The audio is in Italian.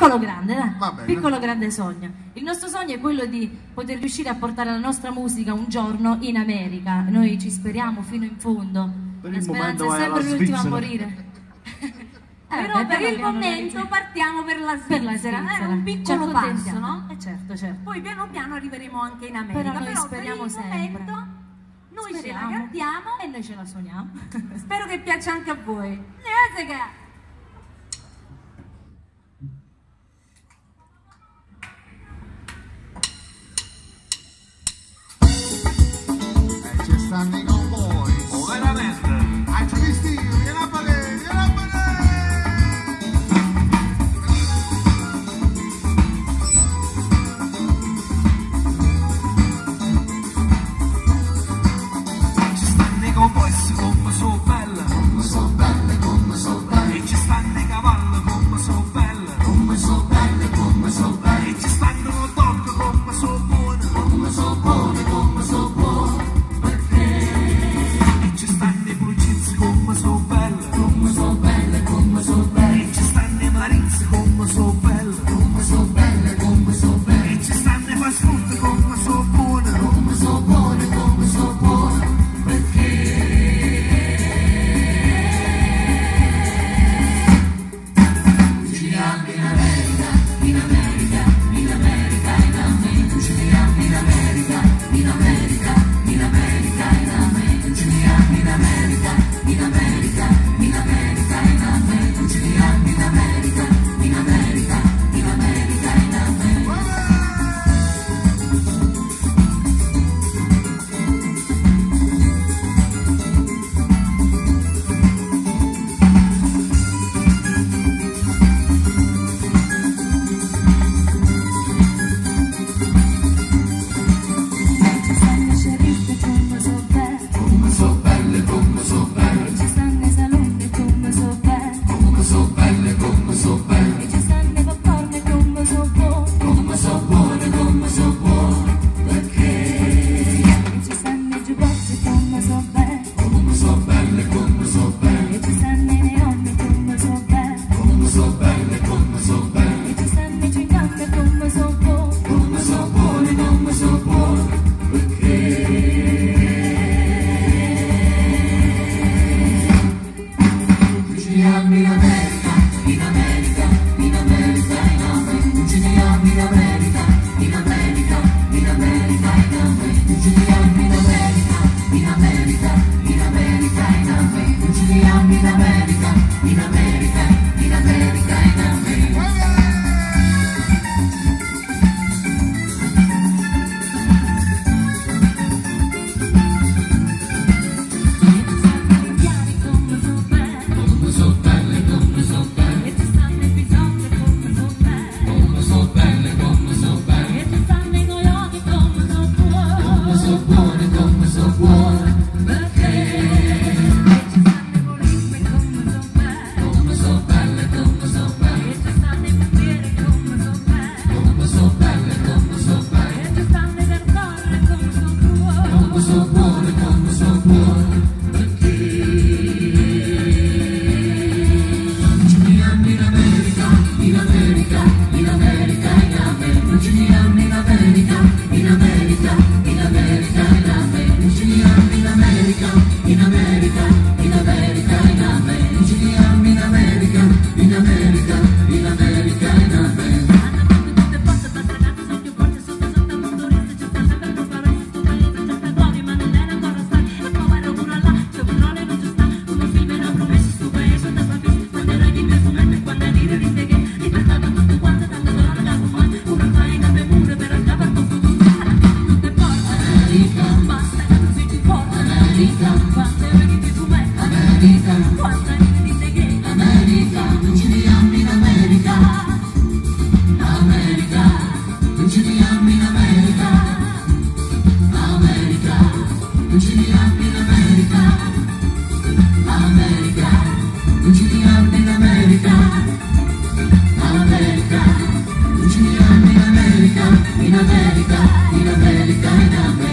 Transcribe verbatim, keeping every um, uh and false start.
piccolo grande, dai. Va bene. Piccolo grande sogno. Il nostro sogno è quello di poter riuscire a portare la nostra musica un giorno in America. Noi ci speriamo fino in fondo. Per la il speranza momento è è sempre la l'ultima a Svizzera. morire. Eh, Però vabbè, per però il abbiamo momento una- partiamo per la per la Svizzera, Svizzera. è un Ci piccolo passo, accontentiamo. no? Eh certo, certo. Poi piano piano arriveremo anche in America, Però noi però speriamo per il sempre. momento noi ce la Speriamo. cantiamo E noi ce la suoniamo. spero che piaccia anche a voi. Musica! Eh, ci stanno i cowboys. Oh, veramente? Hai già visto io? Vieni a vedere, vieni a vedere. Ci stanno i cowboys come so belle, Come so belle, come so belle, e ci stanno i cavalli come so belle, come so belle, come so belle, e ci stanno le donne come so buone, come so buone, come so buone, e ci stanno i pulcizi come so belle, come so belle, come so belle, e ci stanno i marizzi come so belle, come so belle, come so belle, e ci stanno i fast food come so buone, come so buone, come so buone, Giriamo in America, in America, in America, in America, giriamo in America, in America, in America, in America, giriamo in America, in America, in America, in America, giriamo in America, in America, in America, in America. Ci stanno i sceriffi come so belle, Come so belle, come so belle, ci stanno i saloni come so belle, come so belle, come so belle, e ci stanno i popcorn come so buoni, come so buone, come so buone, e ci stanno i giubbotti come so belle, come so belle, come so belle, e ci stanno i neon come so belle, come so belle, come so belle, e ci stanno i gigante come so buoni, come so buone, come so buone, giriamo in America, in America, in America, in America, giriamo in America, in America, in America, in America, giriamo in America, in America, in America, in America, giriamo in America, in America, in America, in America. indiani come so belle, Come so belle, come so belle, e ci stanno i bisonte come so belle, come so belle, come so belle, e ci stanno i coglioni come so buoni, come so buone, come so buone, e ci stanno i polipi come so belle, come so belle, come so belle, e ci stanno i pompieri come so belle, come so belle, come so belle, e ci stanno i verdone come so buoni. come so buone, come so buone, giriamo in America, in America, in America, in America, giriamo in America, in America, in America, in America, giriamo in America, in America, in America, in America, giriamo in America, in America, in America, in America. Tutte poste patronate sono più forti sotto sotto motoriste, ci sta sempre per fare stupendo, c'è buoni ma non era ancora stanco, e poi ero pure là, c'è petrolio non c'è sta, come film era promesso, stupendo, sotto a papì, quando era di mio fumetto, e quando dire di te che libertava tutto quanto, tanto dolore da fumare, una faina per pure per andare per tutto, tutte porte, America, basta che non si ci porta, America, quando era di fumetto, America, quando dire di te che America, giriamo in America, America, giriamo in America, America, giriamo in America, America, giriamo in America, America, giriamo in America, in America, in America, in America.